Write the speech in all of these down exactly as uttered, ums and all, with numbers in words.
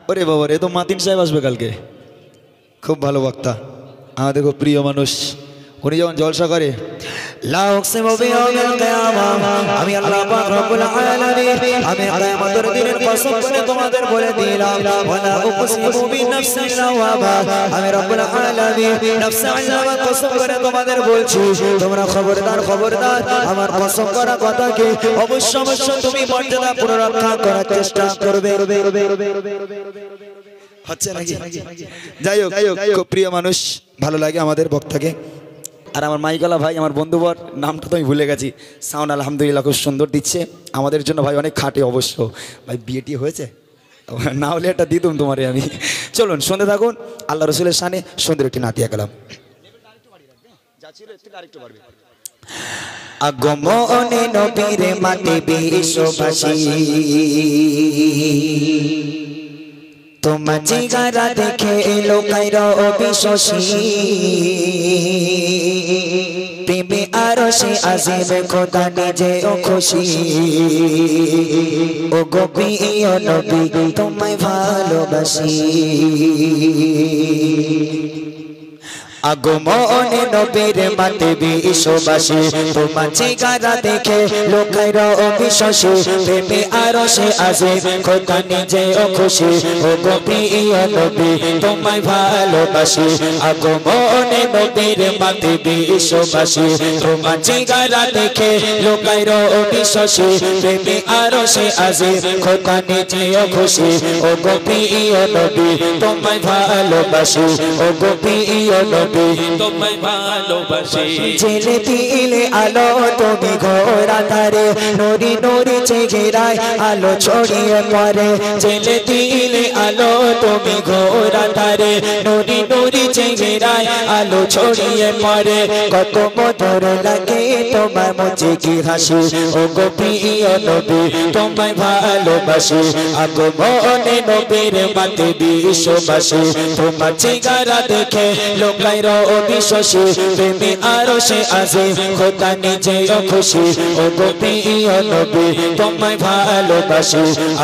ওরে বাবা রে, তো মাতিন সাহেব আসবে কালকে, খুব ভালো বক্তা, আমাদের খুব প্রিয় মানুষ। উনি যখন জলসা করে আমি আল্লাহ পাক রব্বুল আলামিন আমি কিয়ামতের দিনের কসম করে তোমাদের বলে দিলাম ওয়ালা উকসিমু বিনাফসিল লাওয়ামা, আমি রব্বুল আলামিন নফসুল লাওয়ামা কসম করে তোমাদের বলছি তোমরা খবরদার খবরদার আমার কসম করা কথাকে অবশ্য অবশ্য তুমি মর্যাদা পুনরুদ্ধার করার চেষ্টা করবে। হচ্ছে নাকি? যাই হোক খুব প্রিয় মানুষ, ভালো লাগে আমাদের বক্তাকে। আর আমার মাইকলা ভাই আমার বন্ধুবর, নামটা তো আমি ভুলে গেছি, সাউন্ড আলহামদুলিল্লাহ খুব সুন্দর দিচ্ছে আমাদের জন্য ভাই, অনেক খাটে অবশ্য ভাই। বিয়েটি হয়েছে না হলে একটা দিতুম তোমারে আমি। চলুন শুনতে থাকুন আল্লাহ রসুলের শানে সুন্দর একটি নাতিয়া কালাম। আগমনে নবীর মাটি বিশ্ববাসী তোমার চেহারা দেখে লোকাইর অবিশ্বাসী প্রেমে আরশে আজিম খোদা নিজে খুশি ও গো প্রিয় নবী তোমায় ভালোবাসি। আগমনে নবীর মাটি বিশ্ববাসী তোমার চেহারা দেখে লোকাইর অবিশ্বাসী প্রেমে আরশে আজিম খোদা নিজে খুশি ও গো প্রিয় নবী তোমায় ভালোবাসি। আগমনে নবীর মাটি বিশ্ববাসী তোমার চেহারা দেখে লোকাইর অবিশ্বাসী প্রেমে আরশে আজিম খোদা নিজে খুশি ও গো প্রিয় নবী তোমায় ভালোবাসি। ও গো প্রিয় নবী তোমায় ভালোবাসি। জেলে দিলে আলো তুমি ঘোর আধারে নুরি নুরি চেহারায় আলো ছড়িয়ে পড়ে। জেলে দিলে আলো তুমি ঘোর আধারে নুরি নুরি চেহারায় আলো ছড়িয়ে পড়ে। কত মধুর লাগে তোমার মুচকি কি হাসি ও গো প্রিয় নবী তোমায় ভালোবাসি। আগমনে নবীর মাটি বিশ্ববাসী তোমার চেহারা দেখে লোকাইর অবিশ্বাসী প্রেমে আরশে আজিম খোদা নিজে খুশি ও গো প্রিয় নবী তোমায় ভালোবাসি।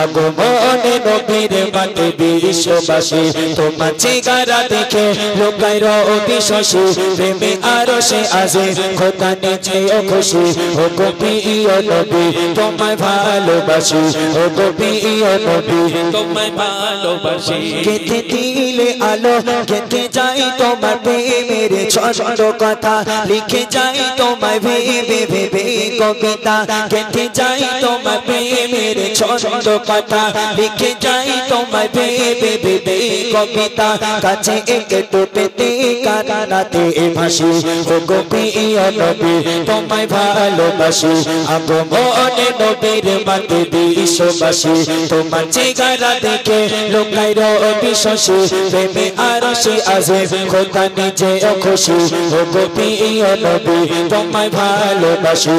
আগমনে নবীর মাটি বিশ্ববাসী তোমার চেহারা দেখে লোকাইর অবিশ্বাসী প্রেমে আরশে আজিম খোদা নিজে খুশি ও গো প্রিয় নবী তোমায় ভালোবাসি। ও গো প্রিয় নবী তোমায় ভালোবাসি। কেটে দিলে আলো কেটে যাই তোমার প্রেমের ছন্দ কথা লিখে যাই তোমায় ভেবে ভেবে কবিতা। কেটে যাই তোমার প্রেমের ছন্দ কথা লিখে যাই তোমায় ভেবে ভেবে কবিতা। কাছে একটু পেতে কানাতে ভাসি ও গো প্রিয় নবী তোমায় ভালোবাসি। আগমনে নবীর মাটি বিশ্ববাসী তোমার চেহারা দেখে লোকাইর অবিশ্বাসী প্রেমে আরশে আজিম খোদা নিজে খুশি ও গো প্রিয় নবী তোমায় ভালোবাসি।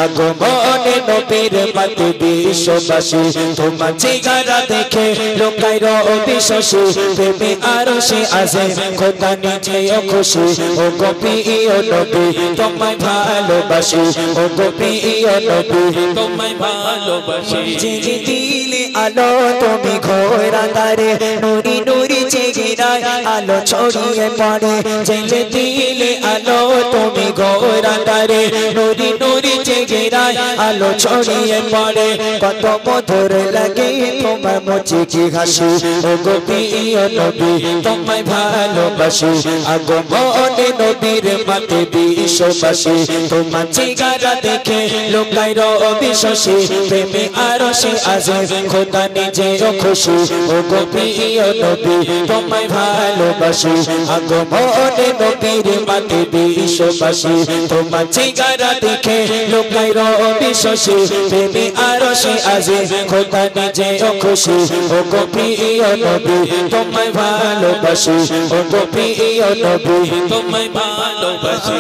আগমনে নবীর মাটি বিশ্ববাসী তোমার চেহারা দেখে লোকাইর অবিশ্বাসী প্রেমে আরশে আজিম খোদা নিজে খুশি ও গো প্রিয় নবী তোমায় ভালোবাসি। ও গো প্রিয় নবী তোমায় ভালোবাসি। জেলে দিলে আলো তুমি ঘোর আধারে নুরি নুরি চেহারায় আলো ছড়িয়ে পড়ে। জেলে দিলে আলো তুমি ঘোর আধারে নুরি নুরি চেহারায় আলো ছড়িয়ে পড়ে। কত মধুর লাগে তোমার মুচকি হাসি ও গো প্রিয় নবী তোমায় ভালোবাসি। আগমনে নবীর মাটি বিশ্ববাসী তোমার চেহারা দেখে লোকাইর অবিশ্বাসী প্রেমে আরশে আজিম খোদা নিজে খুশি ও গো প্রিয় নবী তোমায় ভালোবাসি। আগমনে নবীর মাটি বিশ্ববাসী তোমার চেহারা দেখে লোকাইর অবিশ্বাসী প্রেমে আরশে আজিম খোদা নিজে খুশি ও গো প্রিয় নবী তোমায় ভালোবাসি। ও গো প্রিয় নবী তোমায় ভালোবাসি।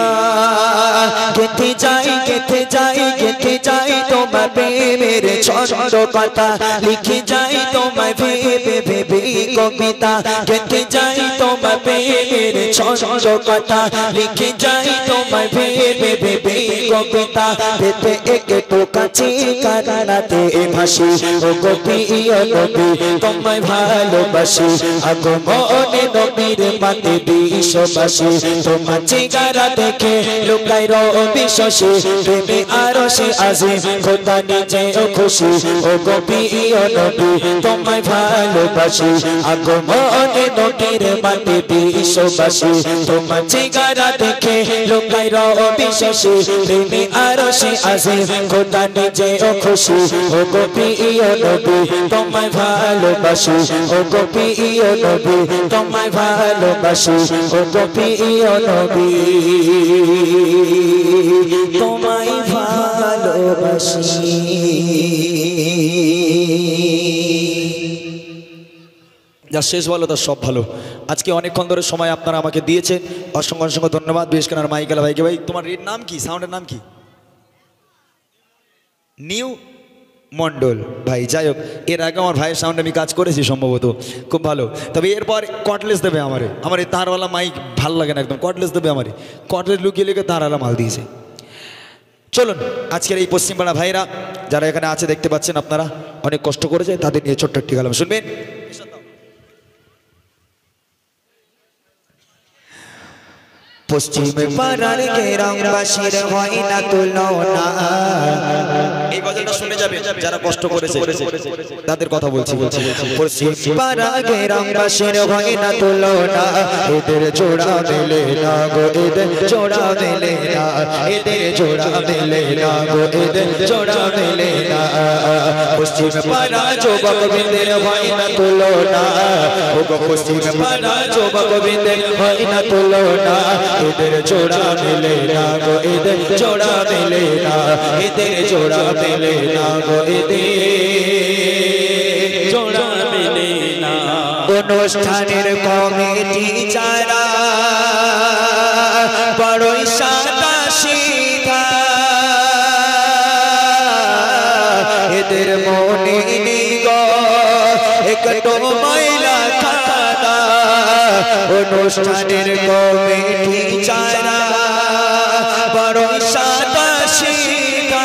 গেথে যাই গেথে যাই গেথে যাই তোমার প্রেমের ছন্দ কথা লিখে যাই তোমায় ভেবে ভেবে কবিতা। কবিতা গেতে যাই তোমার প্রেমের ছন্দ কথা লিখে যাই তোমার ভেবে ভেবে কবিতা পেতে একটু কাছে কারাতে ভাসি ও গো প্রিয় নবী তোমায় ভালোবাসি আগমনে নবীর মাতে বিশ্ববাসী তোমার চেহারা দেখে লুকাই রবি শশী প্রেমে আরশে আজিম খোদা নিজেও খুশি ও গো প্রিয় নবী তোমায় ভালোবাসি আগমনে নবীর মাতে বিশ্ববাসী তোমার চেহারা দেখে লুকাই রবি শশী প্রেমে আরশে আজিম খোদা নিজেও খুশি ও গো প্রিয় নবী তোমায় ভালোবাসি ও গো প্রিয় নবী তোমায় ভালোবাসি ও গো প্রিয় নবী তোমায় ভালোবাসি। যা শেষ ভালো তার সব ভালো। আজকে অনেকক্ষণ ধরে সময় আপনারা আমাকে দিয়েছেন, অসংখ্য অসংখ্য ধন্যবাদ। বিশেষ করে মাইকেল ভাইকে। ভাই তোমার নাম কি, সাউন্ডের নাম কি? নিউ মন্ডল ভাই। যাই হোক, এর আগে আমার ভাইয়ের সাউন্ডে আমি কাজ করেছি সম্ভবত, খুব ভালো। তবে এরপর কটলেস দেবে আমারে, আমার এই তারওয়ালা মাইক ভাল লাগে না একদম, কটলেস দেবে আমারে। কটলেস লুকিয়ে লুকিয়ে তারওয়ালা মাল দিয়েছে। চলুন, আজকের এই পশ্চিমপাড়া ভাইরা যারা এখানে আছে দেখতে পাচ্ছেন আপনারা, অনেক কষ্ট করেছে, তাদের নিয়ে ছোট্ট একটি গালাম শুনবেন। পশ্চিম পাড়ার গ্রামবাসীর হয় না তুলনা। এই গজলটা শুনে যাবে যারা কষ্ট করেছে তাদের কথা বলছি বলছি পশ্চিম পাড়ার গ্রামবাসীর হয় না তুলনা। এদের জোড়া মেলে না গো, এদের জোড়া মেলে না, এদের জোড়া মেলে না গো, এদের জোড়া মেলে না। পশ্চিম পাড়া যুবক বৃন্দের হয় না তুলনা, ও গো পশ্চিম পাড়া যুবক বৃন্দের হয় না তুলনা। এদের জোড়া মেলে না গো, এদের জোড়া মেলে না, এদের জোড়া মেলে না গো, এদের জোড়া মেলে না। অনুষ্ঠানের কমিটি যারা বড়ই সাদা সিধা, এদের মনে নেই গো একটু ময়লা খানা। অনুষ্ঠানের কমিটি যারা বড়ই সাদা সিধা,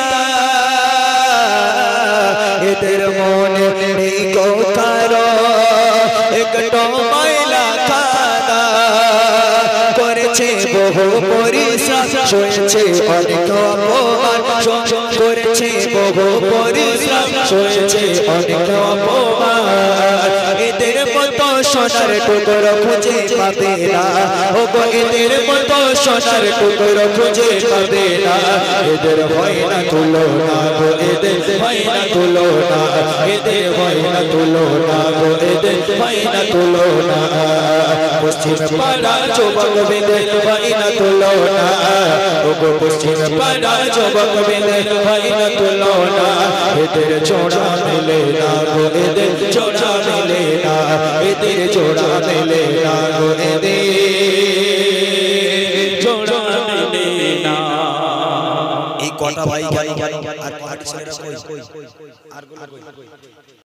এদের মনে নেই গো কারো একটু ময়লা খানা। করেছে বহু পরিশ্রম, সয়েছে অনেক অপমান, করেছে বহু পরিশ্রম, সয়েছে অনেক অপমান। এদের মতো সোনার টুকরো খুঁজে পাবে না, ও গো এদের মতো সোনার টুকরো খুঁজে পাবে না। এদের হয় না তুলনা গো, এদের হয় না তুলনা, এদের হয় না তুলনা গো, এদের হয় না তুলনা। পশ্চিম পাড়া যুবক বৃন্দের হয় না তুলনা, ও গো পশ্চিম পাড়া যুবক বৃন্দের হয় না তুলনা। এদের জোড়া মেলে না গো, এদের জোড়া মেলে না, এদের জোড়া মেলে না গো, এদের জোড়া মেলে না। এই কটা ভাই কেন আর আর